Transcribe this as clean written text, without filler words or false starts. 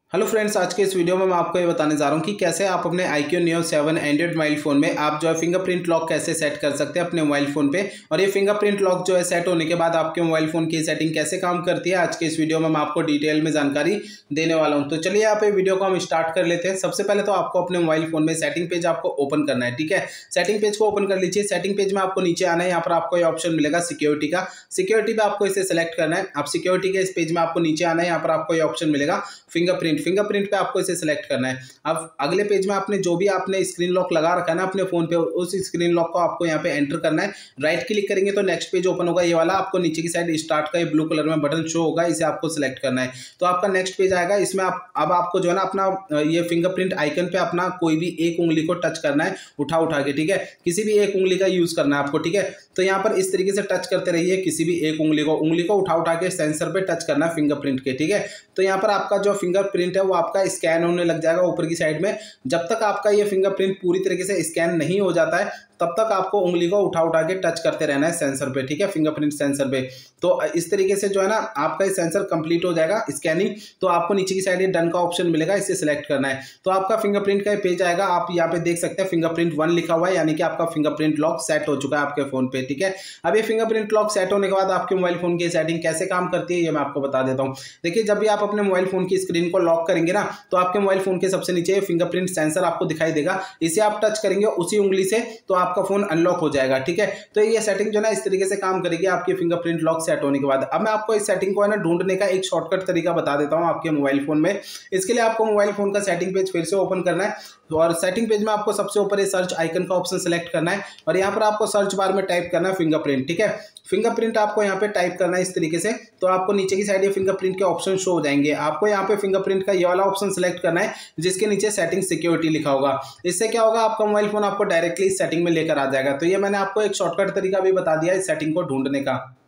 Hello friends, आज के इस वीडियो में मैं आपको ये बताने जा रहा हूँ कि कैसे आप अपने iQOO Neo 7 Android mobile phone में आप जो है फिंगरप्रिंट लॉक कैसे सेट कर सकते हैं अपने मोबाइल फ़ोन पे। और ये फिंगरप्रिंट लॉक जो है सेट होने के बाद आपके मोबाइल फ़ोन की सेटिंग कैसे काम करती है, आज के इस वीडियो में मैं आपको डिटेल में जानकारी देने वाला हूँ। तो चलिए यहाँ पे वीडियो को हम स्टार्ट कर लेते हैं। सबसे पहले तो आपको अपने मोबाइल फ़ोन में सेटिंग पेज आपको ओपन करना है। ठीक है, सेटिंग पेज को ओपन कर लीजिए। सेटिंग पेज में आपको नीचे आना है, यहाँ पर आपको ये ऑप्शन मिलेगा सिक्योरिटी का। सिक्योरिटी पे आपको इसे सेलेक्ट करना है। आप सिक्योरिटी के इस पेज में आपको नीचे आना है, यहाँ पर आपको ये ऑप्शन मिलेगा फिंगरप्रिंट पे आपको इसे सिलेक्ट करना है। अब अगले पेज में आपने जो भी आपने स्क्रीन लॉक लगा रखा है ना अपने फोन पे, उस स्क्रीन लॉक को आपको यहाँ पे एंटर करना है। राइट क्लिक करेंगे तो नेक्स्ट पेज ओपन होगा, ये वाला आपको नीचे की साइड स्टार्ट का ये ब्लू कलर में बटन शो होगा, इसे आपको सिलेक्ट करना है। तो आपका नेक्स्ट पेज आएगा। इसमें आप अब आपको जो है ना अपना ये फिंगरप्रिंट आइकन पे अपना कोई भी एक उंगली को टच करना है, उठा के। ठीक है, किसी भी एक उंगली का यूज करना है आपको। ठीक है, तो यहाँ पर इस तरीके से टच करते रहिए, किसी भी एक उंगली को उठा के सेंसर पे टच करना है फिंगरप्रिंट के। ठीक है, तो यहाँ पर आपका जो फिंगरप्रिंट है वो आपका स्कैन होने लग जाएगा ऊपर की साइड में। जब तक आपका ये फिंगरप्रिंट पूरी तरीके से स्कैन नहीं हो जाता है तब तक आपको उंगली को उठा के टच करते रहना है सेंसर पे। ठीक है, फिंगरप्रिंट सेंसर पे। तो इस तरीके से जो है ना आपका ये सेंसर कंप्लीट हो जाएगा स्कैनिंग। तो आपको नीचे की साइड ये डन का ऑप्शन मिलेगा, इसे सिलेक्ट करना है। तो आपका फिंगरप्रिंट का पेज आएगा। आप यहाँ पे देख सकते हैं फिंगरप्रिंट 1 लिखा हुआ है, यानी कि आपका फिंगरप्रिंट लॉक सेट हो चुका है आपके फोन पे। ठीक है, अब ये फिंगरप्रिंट लॉक सेट होने के बाद आपके मोबाइल फोन की सेटिंग कैसे काम करती है ये मैं आपको बता देता हूँ। देखिए, जब भी आप अपने मोबाइल फोन की स्क्रीन को लॉक करेंगे ना तो आपके मोबाइल फोन के सबसे नीचे फिंगरप्रिंट सेंसर आपको दिखाई देगा। इसे आप टच करेंगे उसी उंगली से तो आपका फोन अनलॉक हो जाएगा। ठीक है, तो ये सेटिंग जो है ना इस तरीके से काम करेगी आपकी फिंगरप्रिंट लॉक सेट होने के बाद। अब मैं आपको इस सेटिंग को है ना ढूंढने का एक शॉर्टकट तरीका बता देता हूं आपके मोबाइल फोन में। इसके लिए आपको मोबाइल फोन का सेटिंग पेज फिर से ओपन करना है और सेटिंग पेज में आपको सबसे ऊपर ये सर्च आइकन का ऑप्शन सेलेक्ट करना है और यहाँ पर आपको सर्च बार में टाइप करना है फिंगरप्रिंट। ठीक है, फिंगरप्रिंट आपको यहाँ पे टाइप करना है इस तरीके से, तो आपको नीचे की साइड ये फिंगरप्रिंट के ऑप्शन शो हो जाएंगे। आपको यहाँ पे फिंगरप्रिंट का ये वाला ऑप्शन सेलेक्ट करना है जिसके नीचे सेटिंग सिक्योरिटी लिखा होगा। इससे क्या होगा, आपका मोबाइल फोन आपको डायरेक्टली इस सेटिंग में लेकर आ जाएगा। तो ये मैंने आपको एक शॉर्टकट तरीका भी बता दिया इस सेटिंग को ढूंढने का।